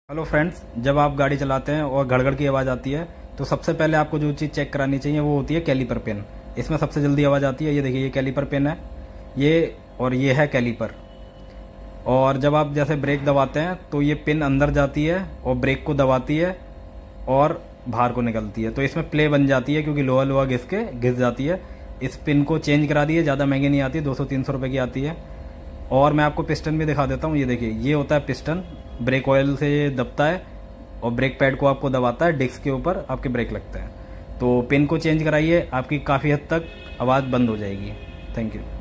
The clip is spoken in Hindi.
हेलो फ्रेंड्स, जब आप गाड़ी चलाते हैं और घड़घड़ की आवाज़ आती है तो सबसे पहले आपको जो चीज़ चेक करानी चाहिए वो होती है कैलीपर पिन। इसमें सबसे जल्दी आवाज़ आती है। ये देखिए, ये कैलीपर पिन है, ये है कैलीपर। और जब आप जैसे ब्रेक दबाते हैं तो ये पिन अंदर जाती है और ब्रेक को दबाती है और बाहर को निकलती है, तो इसमें प्ले बन जाती है क्योंकि लोहा लोहा घिस जाती है। इस पिन को चेंज करा दिए, ज़्यादा महंगी नहीं आती, 200-300 रुपये की आती है। और मैं आपको पिस्टन भी दिखा देता हूँ। ये देखिए, ये होता है पिस्टन, ब्रेक ऑयल से ये दबता है और ब्रेक पैड को आपको दबाता है, डिस्क के ऊपर आपके ब्रेक लगते हैं। तो पिन को चेंज कराइए, आपकी काफ़ी हद तक आवाज़ बंद हो जाएगी। Thank you.